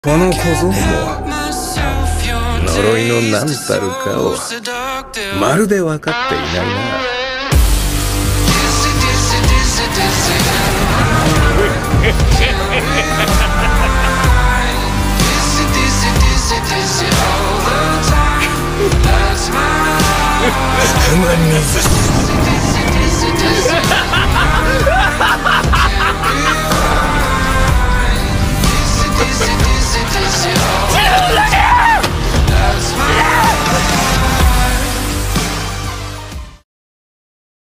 この小僧も呪いの何たるかをまるで分かっていないな。悪魔水